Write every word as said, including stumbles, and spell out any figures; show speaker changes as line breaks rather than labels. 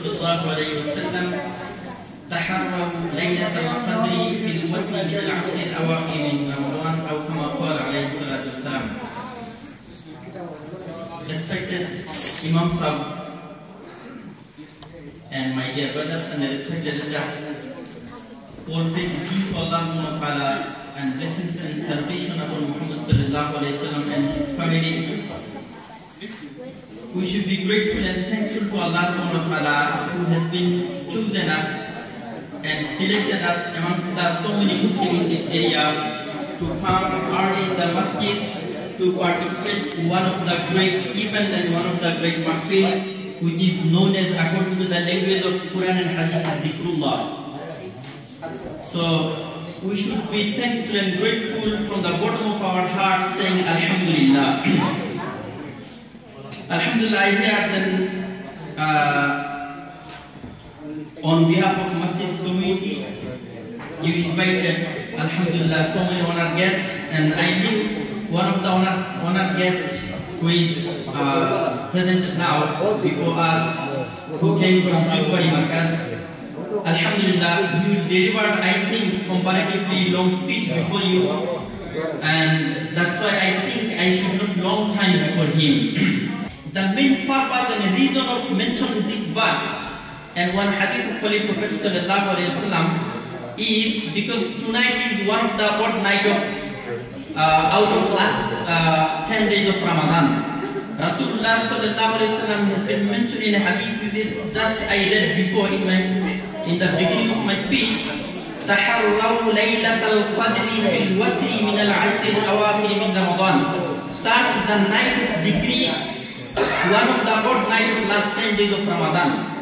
صلى الله عليه وسلم تحروا ليلة القدر في الوتر من العشر الأواخر من رمضان أو كما قال عليه الصلاة والسلام. Respected Imam Sahib and my dear brothers and respected elders, all praise due to Allah subhanahu wa ta'ala and blessings and salvation upon Muhammad sallallahu alayhi wa sallam and his family. We should be grateful and thankful to Allah subhanahu wa ta'ala who has been chosen us and selected us amongst the so many Muslims in this area to come early in the masjid to participate in one of the great events and one of the great mahfil, which is known as, according to the language of Quran and Hadith, Dhikrullah. So we should be thankful and grateful from the bottom of our hearts, saying Alhamdulillah. Alhamdulillah, I hear then uh, on behalf of Masjid community, you invited, Alhamdulillah, so many honored guests, and I think one of the honored, honored guests who is uh, present now before us, who came from Jubbari Markaz. Alhamdulillah, he will deliver, I think, comparatively long speech before you, and that's why I think I should not long time before him. The main purpose and reason of mentioning this verse and one hadith of Holy Prophet sallallahu alaihi wasallam is because tonight is one of the odd night of uh, out of last uh, ten days of Ramadan. Rasulullah sallallahu alaihi wasallam has been mentioned in a hadith which just I read before in my in the beginning of my speech. تحروا ليلة القدر في الوتر من العشر الأواخر من رمضان. Start the night of degree, one of the odd night of last ten days of Ramadan.